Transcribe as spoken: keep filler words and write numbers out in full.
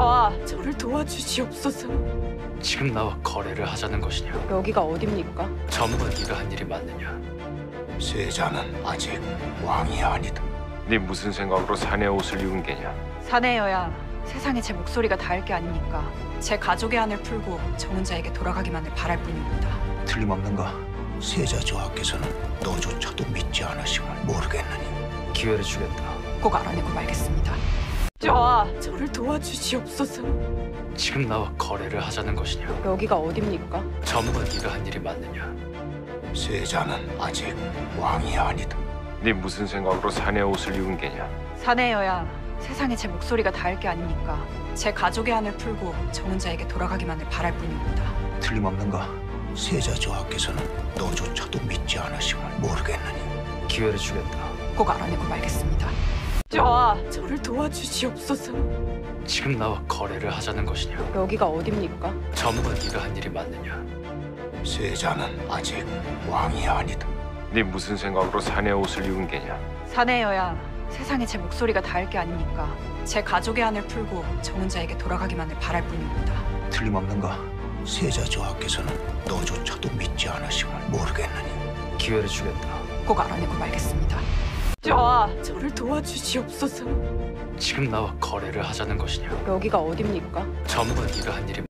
저와 저를 도와주시옵소서. 지금 나와 거래를 하자는 것이냐? 여기가 어딥니까? 전부 네가 한 일이 맞느냐? 세자는 아직 왕이 아니다. 네 무슨 생각으로 사내 옷을 입은 게냐? 사내여야 세상에 제 목소리가 닿을 게 아닙니까? 제 가족의 안을 풀고 저 혼자에게 돌아가기만을 바랄 뿐입니다. 틀림없는가? 세자 조하께서는 너조차도 믿지 않으심을 모르겠느니 기회를 주겠다. 꼭 알아내고 말겠습니다. 저와 저를 도와주시옵소서. 지금 나와 거래를 하자는 것이냐? 여기가 어딥니까? 전부 네가 한 일이 맞느냐? 세자는 아직 왕이 아니다. 네 무슨 생각으로 사내 옷을 입은 게냐? 사내여야 세상에 제 목소리가 닿을 게 아닙니까? 제 가족의 안을 풀고 저 혼자에게 돌아가기만을 바랄 뿐입니다. 틀림없는가? 세자 조하께서는 너조차도 믿지 않으심을 모르겠느니 기회를 주겠다. 꼭 알아내고 말겠습니다. 저와 저를 도와주시옵소서. 지금 나와 거래를 하자는 것이냐? 여기가 어딥니까? 전부 네가 한 일이 맞느냐? 세자는 아직 왕이 아니다. 네 무슨 생각으로 사내 옷을 입은 게냐? 사내여야 세상에 제 목소리가 닿을 게 아닙니까? 제 가족의 안을 풀고 저 혼자에게 돌아가기만을 바랄 뿐입니다. 틀림없는가? 세자 조하께서는 너조차도 믿지 않으심을 모르겠느니 기회를 주겠다. 꼭 알아내고 말겠습니다. 저와 저를 도와주시옵소서. 지금 나와 거래를 하자는 것이냐? 여기가 어딥니까? 전부 네가 한 일이